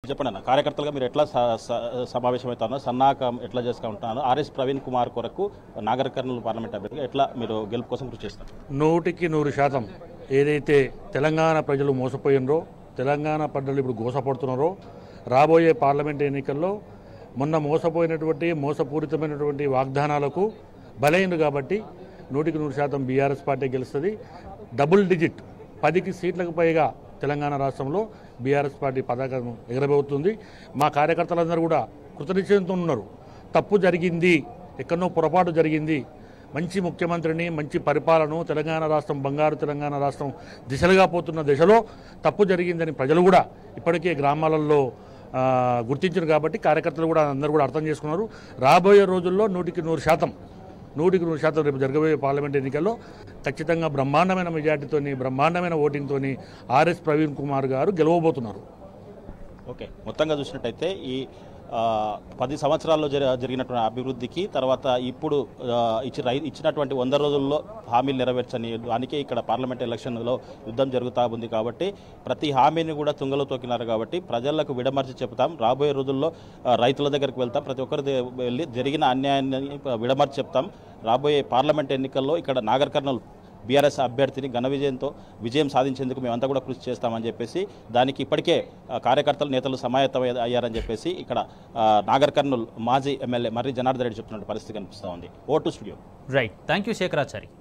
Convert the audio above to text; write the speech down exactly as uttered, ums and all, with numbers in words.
చెప్పండి అన్న, కార్యకర్తలుగా మీరు ఎట్లా సమావేశమవుతున్నారు, సన్నాహకం ఎట్లా చేసుకుంటా ఉంటున్నారు? ఆర్ఎస్ ప్రవీణ్ కుమార్ కొరకు నాగర్ కర్నూలు పార్లమెంట్ అభ్యర్థిగా ఎట్లా మీరు గెలుపు కోసం కృషి చేస్తారు? నూటికి నూరు శాతం ఏదైతే తెలంగాణ ప్రజలు మోసపోయినరో, తెలంగాణ ప్రజలు ఇప్పుడు గోసపడుతున్నారో, రాబోయే పార్లమెంట్ ఎన్నికల్లో మొన్న మోసపోయినటువంటి మోసపూరితమైనటువంటి వాగ్దానాలకు బలైంది కాబట్టి నూటికి నూరు శాతం బీఆర్ఎస్ పార్టీ గెలుస్తుంది. డబుల్ డిజిట్ పదికి సీట్లకు పైగా తెలంగాణ రాష్ట్రంలో బీఆర్ఎస్ పార్టీ పతాకం ఎగరబోతుంది. మా కార్యకర్తలందరూ కూడా కృతనిశ్చయంతో ఉన్నారు. తప్పు జరిగింది, ఎక్కడో పొరపాటు జరిగింది, మంచి ముఖ్యమంత్రిని, మంచి పరిపాలన, తెలంగాణ రాష్ట్రం బంగారు తెలంగాణ రాష్ట్రం దిశలుగా పోతున్న దశలో తప్పు జరిగిందని ప్రజలు కూడా ఇప్పటికే గ్రామాలలో గుర్తించారు. కాబట్టి కార్యకర్తలు కూడా అందరూ కూడా అర్థం చేసుకున్నారు. రాబోయే రోజుల్లో నూటికి నూరు శాతం నూటికి నూరు శాతం రేపు జరగబోయే పార్లమెంట్ ఎన్నికల్లో ఖచ్చితంగా బ్రహ్మాండమైన మెజార్టీతోని, బ్రహ్మాండమైన ఓటింగ్తోని ఆర్ఎస్ ప్రవీణ్ కుమార్ గారు గెలవబోతున్నారు. ఓకే, మొత్తంగా చూసినట్టయితే ఈ పది సంవత్సరాల్లో జరిగినటువంటి అభివృద్ధికి తర్వాత ఇప్పుడు ఇచ్చి ఇచ్చినటువంటి వంద రోజుల్లో హామీలు నెరవేర్చని దానికే ఇక్కడ పార్లమెంట్ ఎలక్షన్లో యుద్ధం జరుగుతూ ఉంది. కాబట్టి ప్రతి హామీని కూడా తుంగలో తొక్కినారు. కాబట్టి ప్రజలకు విడమర్చి చెప్తాం, రాబోయే రోజుల్లో రైతుల దగ్గరికి వెళ్తాం, ప్రతి ఒక్కరి వెళ్ళి జరిగిన అన్యాయాన్ని విడమర్చి చెప్తాం. రాబోయే పార్లమెంట్ ఎన్నికల్లో ఇక్కడ నాగర్ కర్నూలు బీఆర్ఎస్ అభ్యర్థిని ఘన విజయంతో విజయం సాధించేందుకు మేమంతా కూడా కృషి చేస్తామని చెప్పేసి దానికి ఇప్పటికే కార్యకర్తలు నేతలు సమాయత్తం అయ్యారని చెప్పేసి ఇక్కడ నాగర్ కర్నూలు మాజీ ఎమ్మెల్యే మర్రి జనార్దన్ రెడ్డి చెప్తున్న పరిస్థితి కనిపిస్తూ ఉంది. Over to studio. Right, thank you Shekharachari.